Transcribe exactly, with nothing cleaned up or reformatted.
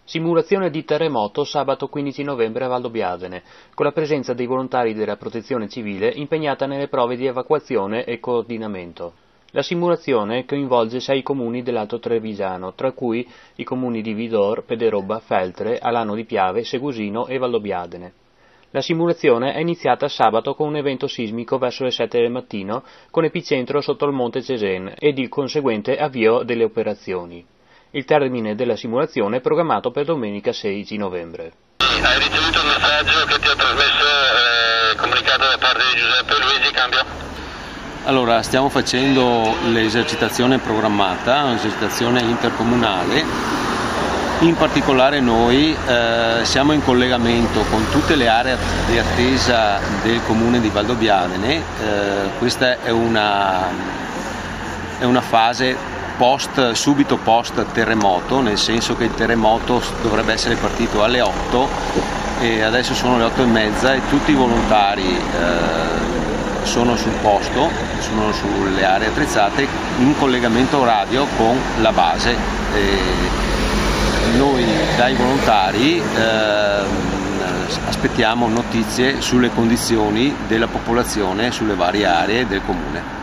Simulazione di terremoto sabato quindici novembre a Valdobbiadene, con la presenza dei volontari della Protezione Civile impegnata nelle prove di evacuazione e coordinamento. La simulazione coinvolge sei comuni dell'Alto Trevigiano, tra cui i comuni di Vidor, Pederobba, Feltre, Alano di Piave, Segusino e Valdobbiadene. La simulazione è iniziata sabato con un evento sismico verso le sette del mattino, con epicentro sotto il Monte Cesen ed il conseguente avvio delle operazioni. Il termine della simulazione è programmato per domenica sedici novembre. Hai ricevuto il messaggio che ti ho trasmesso, eh, comunicato da parte di Giuseppe Luigi, cambio? Allora, stiamo facendo l'esercitazione programmata, un'esercitazione intercomunale. In particolare noi eh, siamo in collegamento con tutte le aree di attesa del comune di Valdobbiadene. Eh, questa è una, è una fase Post, subito post terremoto, nel senso che il terremoto dovrebbe essere partito alle otto e adesso sono le otto e mezza e tutti i volontari eh, sono sul posto, sono sulle aree attrezzate in collegamento radio con la base. E noi dai volontari eh, aspettiamo notizie sulle condizioni della popolazione sulle varie aree del comune.